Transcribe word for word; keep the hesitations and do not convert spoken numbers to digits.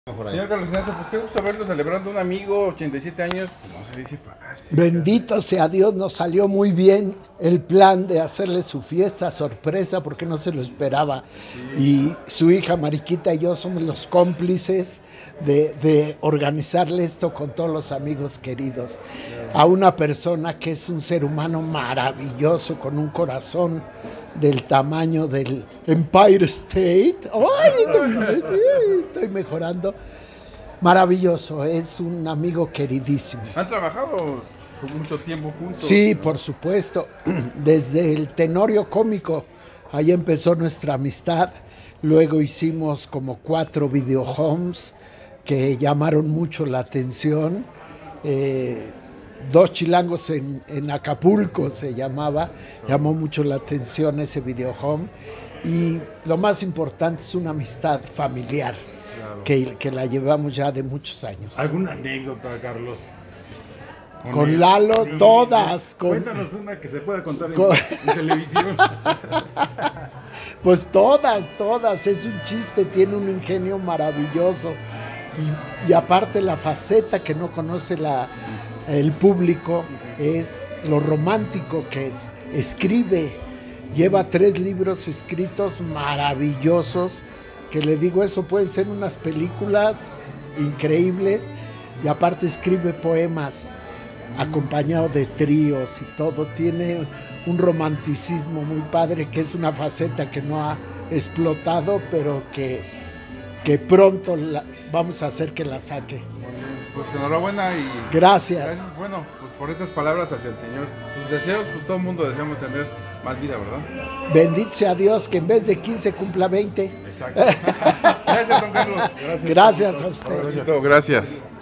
Señor Carlos Ignacio, pues qué gusto verlo celebrando un amigo, ochenta y siete años, pues no se dice fácil. Bendito sea Dios, nos salió muy bien el plan de hacerle su fiesta sorpresa porque no se lo esperaba. Sí. Y su hija Mariquita y yo somos los cómplices de, de organizarle esto con todos los amigos queridos. A una persona que es un ser humano maravilloso, con un corazón del tamaño del Empire State. ¡Ay! Estoy, estoy mejorando. Maravilloso, es un amigo queridísimo. ¿Han trabajado por mucho tiempo juntos? Sí, por supuesto. Desde el Tenorio Cómico, ahí empezó nuestra amistad. Luego hicimos como cuatro videohomes que llamaron mucho la atención. Eh, Dos Chilangos en, en Acapulco se llamaba, llamó mucho la atención ese videohome. Y lo más importante es una amistad familiar, claro, que, que la llevamos ya de muchos años. ¿Alguna anécdota, Carlos? Con, con Lalo, sí, todas. Con, cuéntanos una que se pueda contar con, en, en televisión. Pues todas, todas. Es un chiste, tiene un ingenio maravilloso. Y, y aparte la faceta que no conoce la... el público es lo romántico que es. Escribe, lleva tres libros escritos maravillosos, que le digo, eso pueden ser unas películas increíbles, y aparte escribe poemas acompañado de tríos y todo. Tiene un romanticismo muy padre, que es una faceta que no ha explotado, pero que, que pronto la, vamos a hacer que la saque. Pues enhorabuena y gracias. gracias. Bueno, pues por estas palabras hacia el Señor. Sus deseos, pues todo el mundo deseamos tener más vida, ¿verdad? Bendito sea Dios, que en vez de quince cumpla veinte. Exacto. Gracias, don Carlos. Gracias, gracias a usted. Gracias. Gracias.